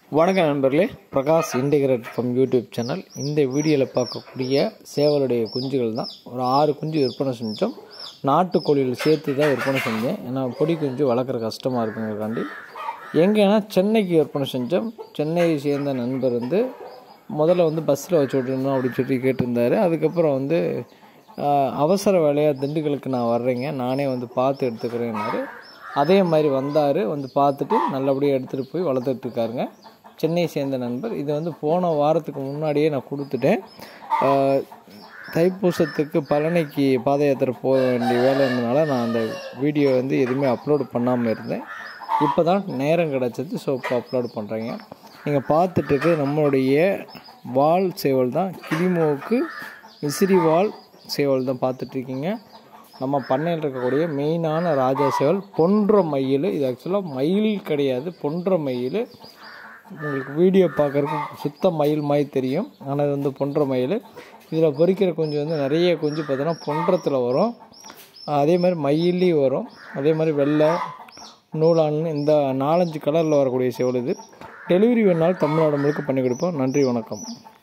வணக்கம் நண்பர்களே, Prakash integrate from YouTube channel. இந்த வீடியோவில் பார்க்கக்கூடிய சேவலுடைய குஞ்சுகள் தான். ஒரு 6 குஞ்சு விற்பனை செஞ்சோம். நாட்டுக்கோழியில் சேர்த்து தான் விற்பனை செஞ்சேன். ஏன்னா பொடி குஞ்சு வளர்க்குற கஷ்டமாக இருக்குங்கிறக்காண்டி. எங்கேனா சென்னைக்கு விற்பனை செஞ்சோம். சென்னையை சேர்ந்த நண்பர் முதல்ல பஸ்ஸில் வச்சு விட்டுருந்தோம் அப்படின்னு சொல்லி கேட்டிருந்தார். அதுக்கப்புறம் அவசர வேலையாக திண்டுக்கலுக்கு நான் வர்றேங்க, நானே பார்த்து எடுத்துக்கிறேன்னாரு. அதே மாதிரி வந்தார். பார்த்துட்டு நல்லபடியாக எடுத்துகிட்டு போய் வளர்த்துட்ருக்காருங்க. சென்னையை சேர்ந்த நண்பர். இது போன வாரத்துக்கு முன்னாடியே நான் கொடுத்துட்டேன். தைப்பூசத்துக்கு பழனிக்கு பாத யாத்திரை போக வேண்டிய வேலை இருந்ததுனால நான் அந்த வீடியோ எதுவுமே அப்லோடு பண்ணாமல் இருந்தேன். இப்போ தான் நேரம் கிடச்சது. ஸோ இப்போ அப்லோடு பண்ணுறேங்க. நீங்கள் பார்த்துட்டு நம்மளுடைய வால் சேவல் தான். கிளிமோவுக்கு விசிறி வால் சேவல் தான் பார்த்துட்ருக்கீங்க. நம்ம பண்ணையில் இருக்கக்கூடிய மெயினான ராஜா சேவல் பொன்ற மயில். இது ஆக்சுவலாக மயில் கிடையாது, பொன்ற மயில். உங்களுக்கு வீடியோ பார்க்குறதுக்கு சுத்த மயில் மாதிரி தெரியும், ஆனால் இது பொன்ற மயில். இதில் பொறிக்கிற குஞ்சு நிறைய குஞ்சு பார்த்தோன்னா பொன்றத்தில் வரும். அதே மாதிரி மயிலையும் வரும். அதே மாதிரி வெள்ளை நூலான்னு இந்த 4-5 கலரில் வரக்கூடிய சேவல் இது. டெலிவரி வேணாலும் தமிழ்நாடு முழுக்க பண்ணி கொடுப்போம். நன்றி, வணக்கம்.